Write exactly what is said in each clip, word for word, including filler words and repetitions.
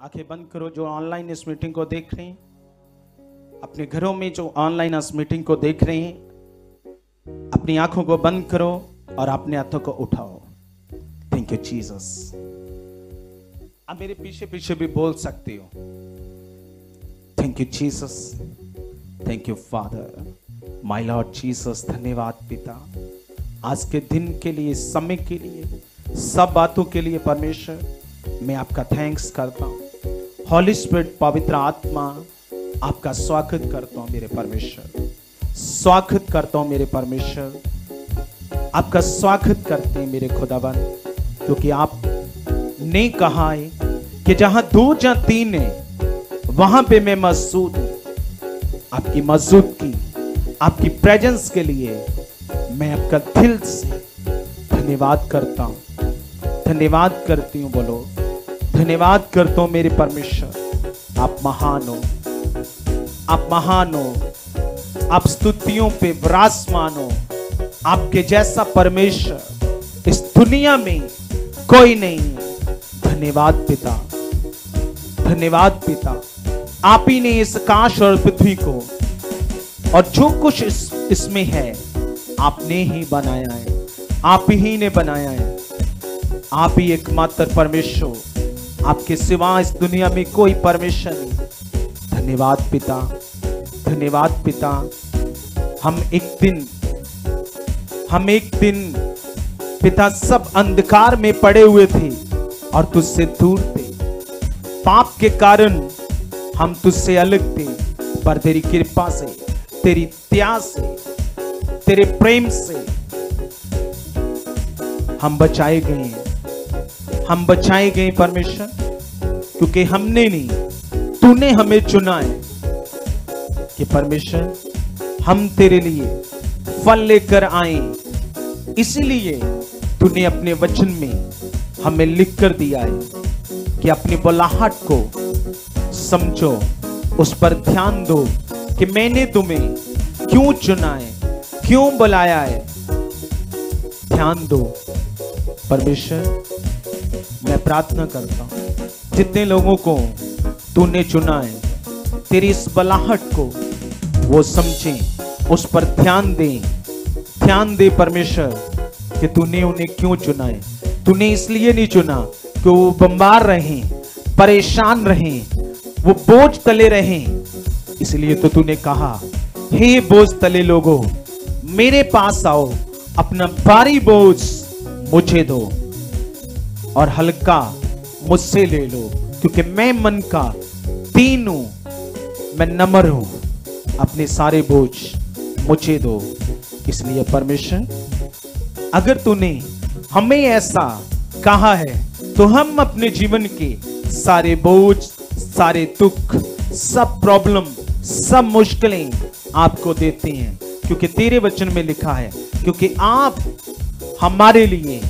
आंखें बंद करो। जो ऑनलाइन इस मीटिंग को देख रहे हैं, अपने घरों में जो ऑनलाइन इस मीटिंग को देख रहे हैं, अपनी आंखों को बंद करो और अपने हाथों को उठाओ। Thank you Jesus. आप मेरे पीछे पीछे भी बोल सकते हो। Thank you Jesus, thank you Father, my Lord Jesus. धन्यवाद पिता, आज के दिन के लिए, समय के लिए, सब बातों के लिए परमेश्वर मैं आपका थैंक्स करता हूँ। हॉली स्पिरिट, पवित्र आत्मा, आपका स्वागत करता हूँ मेरे परमेश्वर, स्वागत करता हूँ मेरे परमेश्वर, आपका स्वागत करते हैं मेरे खुदावन, क्योंकि आप ने कहा है कि जहां दो या तीन है वहां पे मैं मौजूद हूं। आपकी मौजूदगी, आपकी प्रेजेंस के लिए मैं आपका दिल से धन्यवाद करता हूं, धन्यवाद करती हूं। बोलो, धन्यवाद करता हूं मेरे परमेश्वर। आप महान हो, आप महान हो, आप स्तुतियों पे विराजमान हो। आपके जैसा परमेश्वर इस दुनिया में कोई नहीं है। धन्यवाद पिता, धन्यवाद पिता। आप ही ने इस आकाश और पृथ्वी को और जो कुछ इस इसमें है आपने ही बनाया है, आप ही ने बनाया है। आप ही एकमात्र परमेश्वर, आपके सिवा इस दुनिया में कोई परमेश्वर नहीं। धन्यवाद पिता, धन्यवाद पिता। हम एक दिन हम एक दिन पिता सब अंधकार में पड़े हुए थे और तुझसे दूर थे। पाप के कारण हम तुझसे अलग थे, पर तेरी कृपा से, तेरी त्याग से, तेरे प्रेम से हम बचाए गए हैं। हम बचाए गए परमेश्वर, क्योंकि हमने नहीं, तूने हमें चुना है कि परमेश्वर हम तेरे लिए फल लेकर आए। इसीलिए तूने अपने वचन में हमें लिख कर दिया है कि अपनी बुलाहट को समझो, उस पर ध्यान दो कि मैंने तुम्हें क्यों चुना है, क्यों बुलाया है। ध्यान दो परमेश्वर। मैं प्रार्थना करता हूं जितने लोगों को तूने चुना है, तेरी इस बुलाहट को वो समझें, उस पर ध्यान दें, ध्यान दे परमेश्वर कि तूने उन्हें क्यों चुना है। तूने इसलिए नहीं चुना कि वो बंबार रहें, परेशान रहें, वो बोझ तले रहें। इसलिए तो तूने कहा, हे बोझ तले लोगों मेरे पास आओ, अपना भारी बोझ मुझे दो और हल्का मुझसे ले लो, क्योंकि मैं मन का दीन हूं, मैं नम्र हूं। अपने सारे बोझ मुझे दो। इसलिए परमेश्वर, अगर तूने हमें ऐसा कहा है तो हम अपने जीवन के सारे बोझ, सारे दुख, सब प्रॉब्लम, सब मुश्किलें आपको देते हैं, क्योंकि तेरे वचन में लिखा है, क्योंकि आप हमारे लिए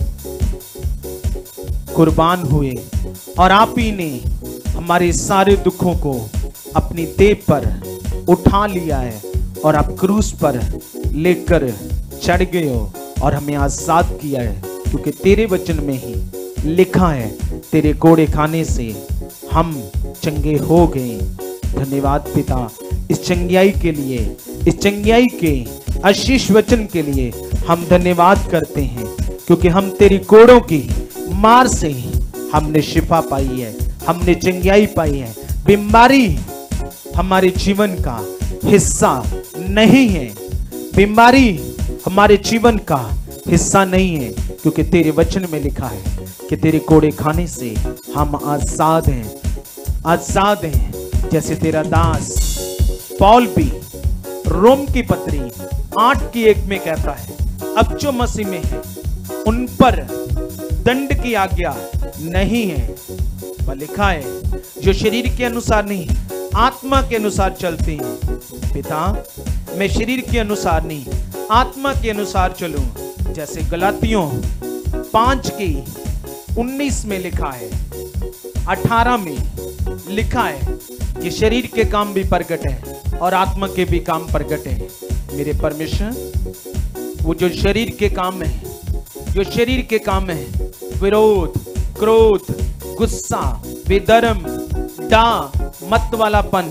कुर्बान हुए और आप ही ने हमारे सारे दुखों को अपनी देह पर उठा लिया है और आप क्रूस पर लेकर चढ़ गए हो और हमें आजाद किया है, क्योंकि तेरे वचन में ही लिखा है, तेरे कोड़े खाने से हम चंगे हो गए। धन्यवाद पिता, इस चंगियाई के लिए, इस चंगियाई के आशीष वचन के लिए हम धन्यवाद करते हैं, क्योंकि हम तेरी कोड़ों की मार से हमने शिफा पाई है, हमने चंगियाई पाई है। बीमारी हमारे जीवन का हिस्सा नहीं है, बीमारी हमारे जीवन का हिस्सा नहीं है, क्योंकि तेरे वचन में लिखा है कि तेरे कोड़े खाने से हम आजाद हैं, आजाद हैं। जैसे तेरा दास पौल भी रोम की पत्री आठ की एक में कहता है, अब जो मसीह में है उन पर दंड की आज्ञा नहीं है, पर लिखा है जो शरीर के अनुसार नहीं आत्मा के अनुसार चलते हैं। पिता, मैं शरीर के अनुसार नहीं आत्मा के अनुसार चलूं, जैसे गलातियों पांच की उन्नीस में लिखा है, अठारह में लिखा है कि शरीर के काम भी प्रगट है और आत्मा के भी काम प्रगट है। मेरे परमेश्वर, वो जो शरीर के काम है, जो शरीर के काम है, विरोध, क्रोध, गुस्सा, बेधर्म, डा, मत वालापन,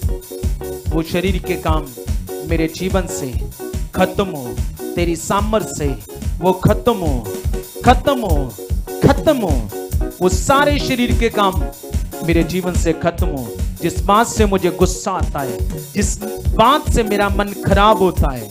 वो शरीर के काम मेरे जीवन से खत्म हो। तेरी सामर्थ्य से वो खत्म हो, खत्म हो, खत्म हो। वो सारे शरीर के काम मेरे जीवन से खत्म हो। जिस बात से मुझे गुस्सा आता है, जिस बात से मेरा मन खराब होता है,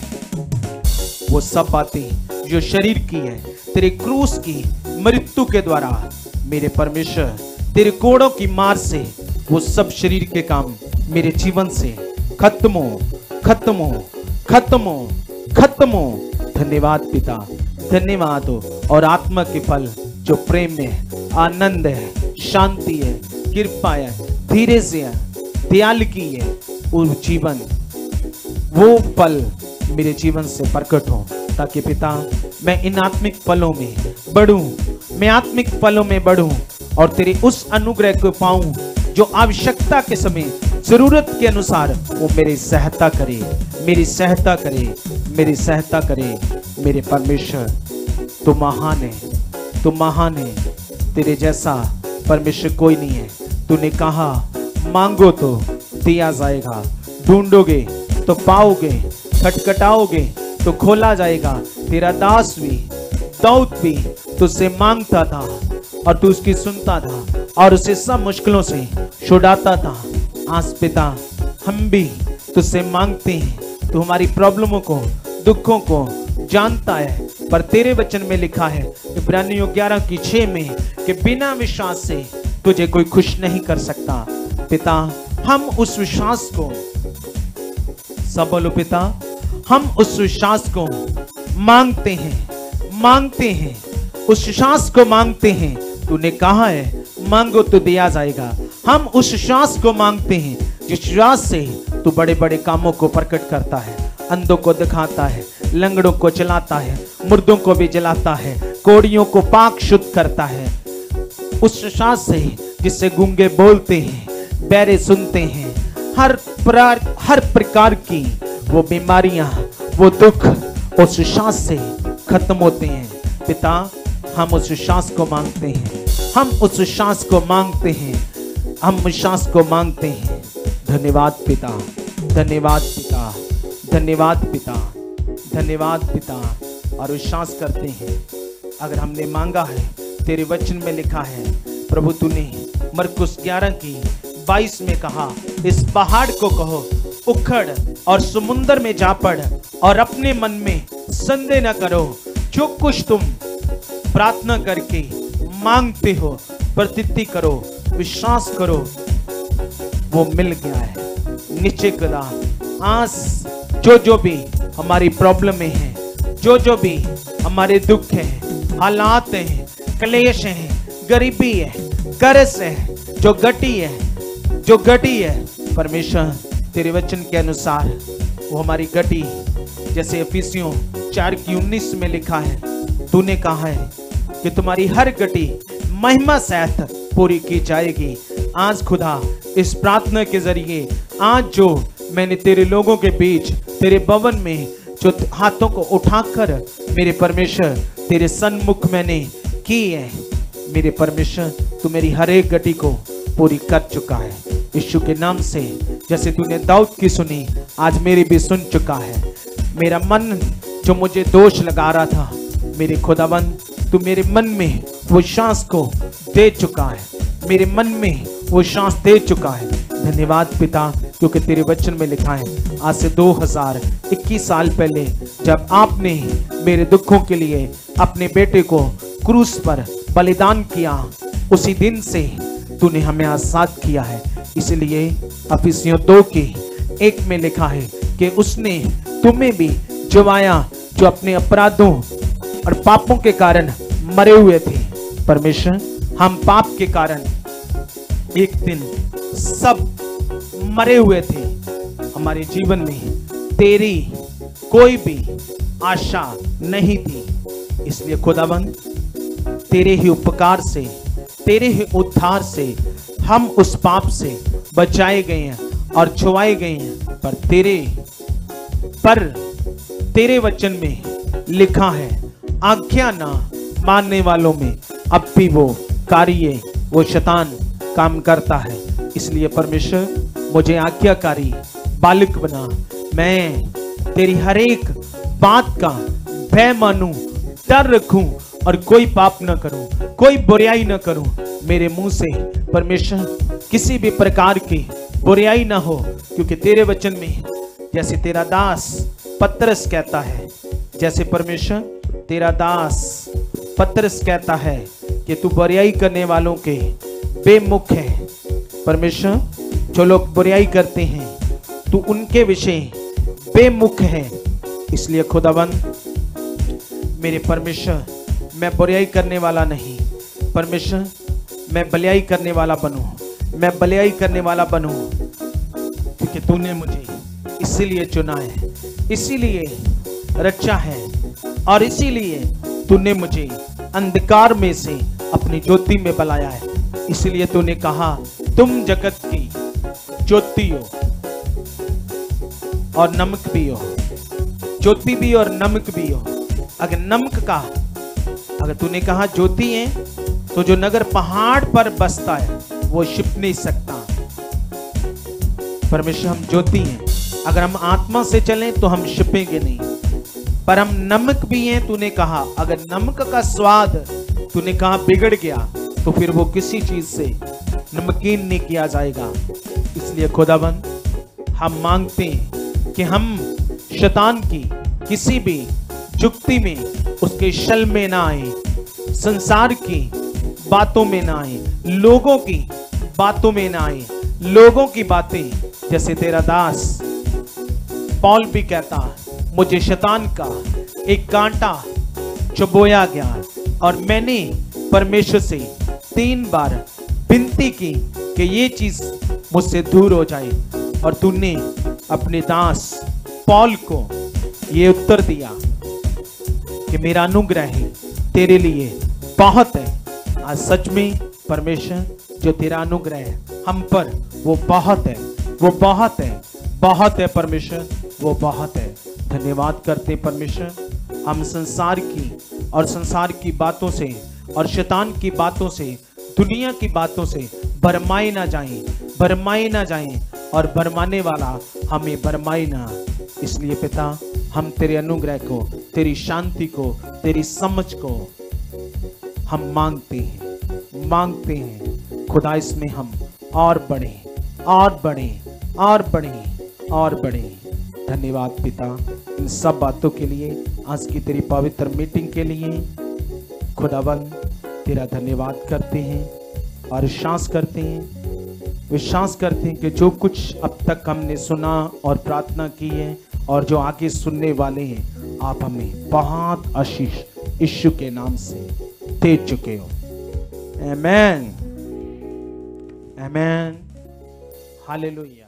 वो सब बातें जो शरीर की है, तेरे क्रूस की मृत्यु के द्वारा मेरे परमेश्वर तेरे कोड़ों की मार से वो सब शरीर के काम मेरे जीवन से खत्म हो, खत्म हो, खत्म हो, खत्म हो। धन्यवाद पिता, धन्यवाद हो। और आत्मा के फल जो प्रेम है, आनंद है, शांति है, कृपा है, धीरे से है, दयालुगी है, वो जीवन, वो फल मेरे जीवन से प्रकट हो, ताकि पिता मैं इन आत्मिक फलों में बढ़ूं, मैं आत्मिक फलों में बढ़ूं और तेरे उस अनुग्रह को पाऊं जो आवश्यकता के समय, जरूरत के अनुसार वो मेरी सहायता करे, मेरी सहायता करे, मेरी सहायता करे। मेरे परमेश्वर तू महान है, तू महान है, तेरे जैसा परमेश्वर कोई नहीं है। तूने कहा मांगो तो दिया जाएगा, ढूंढोगे तो पाओगे, खटखटाओगे तो खोला जाएगा। तेरा दास भी, दाऊद भी तुझसे मांगता था और तू उसकी सुनता था और उसे सब मुश्किलों से छुड़ाता था। आज पिता हम भी तुझसे मांगते हैं, तू हमारी प्रॉब्लमों को, दुखों को जानता है, पर तेरे वचन में लिखा है इब्रानियों ग्यारह की छह में कि बिना विश्वास से तुझे कोई खुश नहीं कर सकता। पिता हम उस विश्वास को, सब बोलो पिता, हम उस विश्वास को मांगते हैं, मांगते हैं, उस विश्वास को मांगते हैं। तूने कहा है मांगो तो दिया जाएगा। हम उस विश्वास को मांगते हैं जिस विश्वास से तू बड़े बड़े कामों को प्रकट करता है, अंधों को दिखाता है, लंगड़ों को चलाता है, मुर्दों को भी जलाता है, कोड़ियों को पाक शुद्ध करता है। उस विश्वास से जिससे गूंगे बोलते हैं, बैरे सुनते हैं, हर प्रकार हर प्रकार की वो बीमारियां, वो दुख उस विश्वास से खत्म होते हैं। पिता हम उस विश्वास को मांगते हैं, हम उस विश्वास को मांगते हैं, हम विश्वास को मांगते हैं। धन्यवाद पिता, धन्यवाद पिता, धन्यवाद पिता, धन्यवाद पिता। और विश्वास करते हैं अगर हमने मांगा है, तेरे वचन में लिखा है प्रभु तूने मरकुस ग्यारह की बाईस में कहा, इस पहाड़ को कहो उखड़ और समुद्र में जा पड़ और अपने मन में संदेह न करो, जो कुछ तुम प्रार्थना करके मांगते हो प्रतिति करो, विश्वास करो वो मिल गया है। नीचे कदा आज जो जो भी हमारी प्रॉब्लम में है, जो जो भी हमारे दुख हैं, हालात हैं, क्लेश हैं, गरीबी है, कर्ज है, जो घटी है, जो घटी है, परमेश्वर तेरे वचन के अनुसार वो हमारी घटी, जैसे इफिसियों चार की उन्नीस में लिखा है, तूने कहा है कि तुम्हारी हर घटी महिमा सहित पूरी की जाएगी। आज खुदा इस प्रार्थना के जरिए, आज जो मैंने तेरे लोगों के बीच, तेरे भवन में जो हाथों को उठाकर मेरे परमेश्वर तेरे सन्मुख मैंने की है, मेरे परमेश्वर तू मेरी हर एक घटी को पूरी कर चुका है। यीशु के नाम से जैसे तूने दाऊद की सुनी, आज मेरी भी सुन चुका है। मेरा मन जो मुझे दोष लगा रहा था, मेरे खुदाबंद तू मेरे मन में वो सांस को दे चुका है, मेरे मन में वो सांस दे चुका है। धन्यवाद पिता, क्योंकि तेरे वचन में लिखा है आज से दो हज़ार इक्कीस साल पहले जब आपने मेरे दुखों के लिए अपने बेटे को क्रूस पर बलिदान किया, उसी दिन से तूने हमें आजाद किया है। इसलिए इफिसियों दो की एक में लिखा है कि उसने तुम्हें भी जिवाया जो अपने अपराधों और पापों के कारण मरे हुए थे। परमेश्वर हम पाप के कारण एक दिन सब मरे हुए थे, हमारे जीवन में तेरी कोई भी आशा नहीं थी। इसलिए खुदाबंद तेरे ही उपकार से, तेरे ही उद्धार से हम उस पाप से बचाए गए हैं और छुड़ाए गए हैं। पर तेरे पर तेरे वचन में लिखा है आज्ञा ना मानने वालों में अब भी वो कार्य, वो शैतान काम करता है। इसलिए परमेश्वर मुझे आज्ञाकारी बालक बना, मैं तेरी हर एक बात का भय मानूं, डर रखूं और कोई पाप न करूं, कोई बुराई न करूं। मेरे मुंह से परमेश्वर किसी भी प्रकार की बुराई ना हो, क्योंकि तेरे वचन में जैसे तेरा दास पतरस कहता है, जैसे परमेश्वर तेरा दास पतरस कहता है कि तू बुराई करने वालों के बेमुख है। परमेश्वर जो लोग बुराई करते हैं तू उनके विषय बेमुख है। इसलिए खुदावंद मेरे परमेश्वर, मैं बुराई करने वाला नहीं, परमेश्वर मैं भलाई करने वाला बनूं, मैं भलाई करने वाला बनूं, क्योंकि तूने मुझे इसीलिए चुना है, इसीलिए रचा है और इसीलिए तूने मुझे अंधकार में से अपनी ज्योति में बुलाया है। इसलिए तूने कहा तुम जगत की ज्योति हो और नमक भी हो, ज्योति भी और नमक भी हो। अगर नमक का, अगर तूने कहा ज्योति है, तो जो नगर पहाड़ पर बसता है वो छिप नहीं सकता। परमेश्वर हम ज्योति हैं, अगर हम आत्मा से चलें तो हम छिपेंगे नहीं, पर हम नमक भी हैं। तूने कहा अगर नमक का स्वाद तूने कहा बिगड़ गया तो फिर वो किसी चीज से नमकीन नहीं किया जाएगा। इसलिए खुदाबंद हम मांगते हैं कि हम शैतान की किसी भी जुक्ति में, उसके शल में ना आए, संसार की बातों में ना आए, लोगों की बातों में ना आए। लोगों की बातें, जैसे तेरा दास पौल भी कहता, मुझे शैतान का एक कांटा चुभोया गया और मैंने परमेश्वर से तीन बार विनती की कि ये चीज मुझसे दूर हो जाए, और तूने अपने दास पौल को ये उत्तर दिया कि मेरा अनुग्रह तेरे लिए बहुत है। आज सच में परमेश्वर जो तेरा अनुग्रह है हम पर, वो बहुत है, वो बहुत है, बहुत है परमेश्वर, वो बहुत है। धन्यवाद करते परमेश्वर, हम संसार की और संसार की बातों से और शैतान की बातों से, दुनिया की बातों से भरमाए ना जाएं, भरमाए ना जाएं, और भरमाने वाला हमें भरमाए ना। इसलिए पिता हम तेरे अनुग्रह को, तेरी शांति को, तेरी समझ को हम मांगते हैं, मांगते हैं। खुदा इसमें हम और बढ़े, और बढ़े, और बढ़े, और बढ़े। धन्यवाद पिता इन सब बातों के लिए, आज की तेरी पवित्र मीटिंग के लिए। खुदावंद तेरा धन्यवाद करते हैं और विश्वास करते हैं, विश्वास करते हैं कि जो कुछ अब तक हमने सुना और प्रार्थना की है और जो आगे सुनने वाले हैं, आप हमें बहुत आशीष यीशु के नाम से दे चुके हो। Amen, amen, hallelujah.